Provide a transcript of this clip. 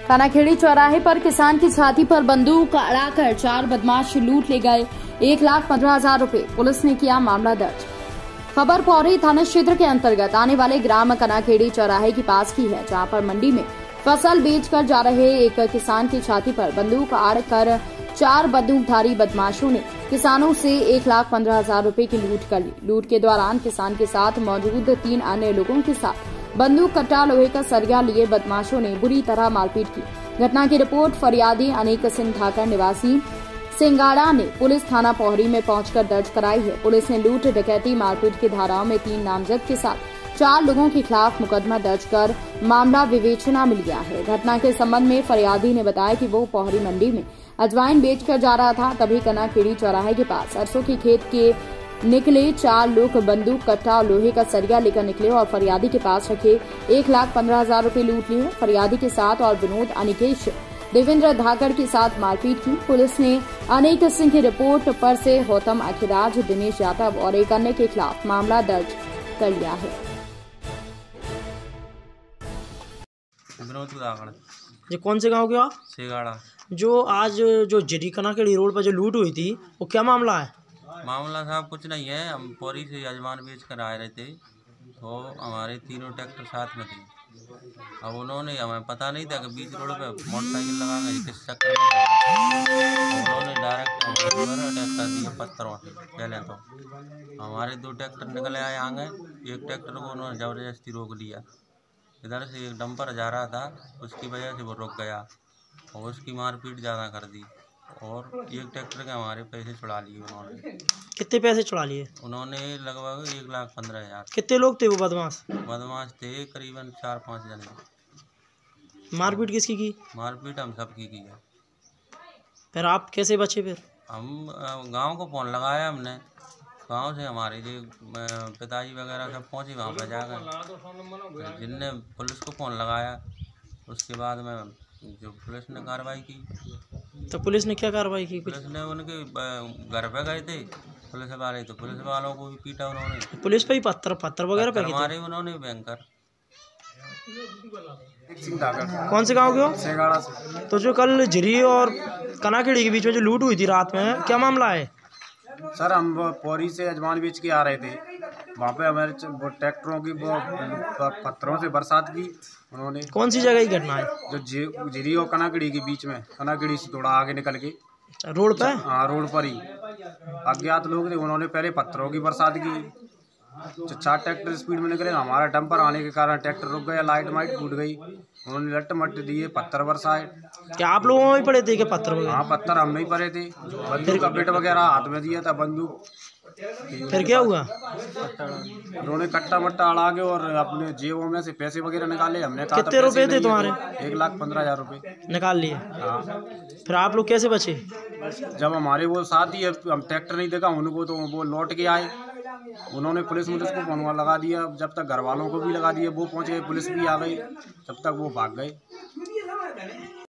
कानाखेड़ी चौराहे पर किसान की छाती पर बंदूक अड़ाकर 4 बदमाश लूट ले गए 1,15,000 रुपए। पुलिस ने किया मामला दर्ज। खबर पौरी थाना क्षेत्र के अंतर्गत आने वाले ग्राम कानाखेड़ी चौराहे के पास की है, जहां पर मंडी में फसल बेचकर जा रहे एक किसान की छाती पर बंदूक आड़कर 4 बंदूकधारी बदमाशों ने किसानों से 1,15,000 रुपए की लूट कर ली। लूट के दौरान किसान के साथ मौजूद 3 अन्य लोगों के साथ बंदूक, कट्टा, लोहे का सरिया लिए बदमाशों ने बुरी तरह मारपीट की। घटना की रिपोर्ट फरियादी अनेक सिंह ढाकर निवासी सिंगाड़ा ने पुलिस थाना पौरी में पहुंचकर दर्ज कराई है। पुलिस ने लूट, डकैती, मारपीट की धाराओं में 3 नामजद के साथ 4 लोगों के खिलाफ मुकदमा दर्ज कर मामला विवेचना में लिया है। घटना के संबंध में फरियादी ने बताया कि वो पौरी मंडी में अजवाइन बेचकर जा रहा था, तभी कानाखेड़ी चौराहे के पास सरसों के खेत के निकले 4 लोग बंदूक, कट्टा और लोहे का सरिया लेकर निकले और फरियादी के पास रखे 1,15,000 रुपए लूट लिए। फरियादी के साथ और विनोद, अनिकेश, देवेंद्र धाकड़ के साथ मारपीट की। पुलिस ने अनेक सिंह की रिपोर्ट पर से गौतम अखिराज, दिनेश यादव और एक अन्य के खिलाफ मामला दर्ज कर लिया है। ये कौन से गांव के आप? सिंगाड़ा। जो आज जो जरी कानाखेड़ी रोड पर जो लूट हुई थी, वो क्या मामला है? मामला साहब कुछ नहीं है, हम पौरी से अजवाइन बेच कर आए रहे थे, तो हमारे तीनों ट्रैक्टर साथ में थे। अब उन्होंने, हमें पता नहीं था कि बीच रोड पे मोटरसाइकिल लगा गई, किस चक्कर में उन्होंने डायरेक्ट अटैक कर दिया पत्थरों से। पहले तो हमारे 2 ट्रैक्टर निकले आए आगे, एक ट्रैक्टर को उन्होंने ज़बरदस्ती रोक लिया। इधर से एक डंपर जा रहा था, उसकी वजह से वो रुक गया और उसकी मारपीट ज़्यादा कर दी और एक ट्रैक्टर के हमारे पैसे छुड़ा लिए उन्होंने। कितने पैसे छुड़ा लिए? उन्होंने लगभग 1,15,000। कितने लोग थे वो बदमाश? बदमाश थे करीबन 4-5 जने। मारपीट किसकी की? मारपीट हम सबकी की है। फिर आप कैसे बचे? फिर हम गांव को फ़ोन लगाया हमने, गांव से हमारे जो पिताजी वगैरह सब पहुंचे वहाँ पर जाकर, जिनने पुलिस को फ़ोन लगाया, उसके बाद में जो पुलिस ने कार्रवाई की। तो पुलिस ने क्या कार्रवाई की? पुलिस ने उनके घर पे गए थे पुलिस वाले, तो पुलिस वालों को भी पीटा उन्होंने। पुलिस पे ही पत्थर वगैरह पे मारे उन्होंने भयंकर। कौन से गांव के हो? सिंगाड़ा से। तो जो कल झिरी और कानाखेड़ी के बीच में जो लूट हुई थी रात में, क्या मामला है? सर, हम पौरी से अजवाइन बेच के आ रहे थे, वहाँ पे हमारे ट्रैक्टरों की पत्थरों से बरसात की उन्होंने। कौन सी जगह की घटना है? जो झिरी और कानाखेड़ी के बीच में, कानाखेड़ी से थोड़ा आगे निकल के रोड पे? हाँ, रोड पर ही अज्ञात लोग थे, उन्होंने पहले पत्थरों की बरसात की। 4 ट्रैक्टर स्पीड में निकले, हमारा डंपर आने के कारण ट्रैक्टर रुक गया, लाइट माइट टूट गई, उन्होंने लट मट दिए, पत्थर बरसाए। क्या आप लोगों में ही पड़े थे? क्या पत्थर वगैरह? हाँ, पत्थर हम में ही पड़े थे। बंदूक का पेट वगैरह हाथ में दिया था, बंदूक। फिर क्या हुआ? उन्होंने कट्टा मट्टा अड़ा के और अपने जेबों में से पैसे वगैरह निकाले। हमने कहा कितने रुपए थे तुम्हारे? 1,15,000 रुपए निकाल लिए। हाँ। फिर आप लोग कैसे बचे? जब हमारे वो साथी है, हम ट्रैक्टर नहीं देखा उनको, तो वो लौट के आए, उन्होंने पुलिस को फोन लगा दिया। जब तक घर वालों को भी लगा दिया, वो पहुंचे, पुलिस भी आ गई, जब तक वो भाग गए।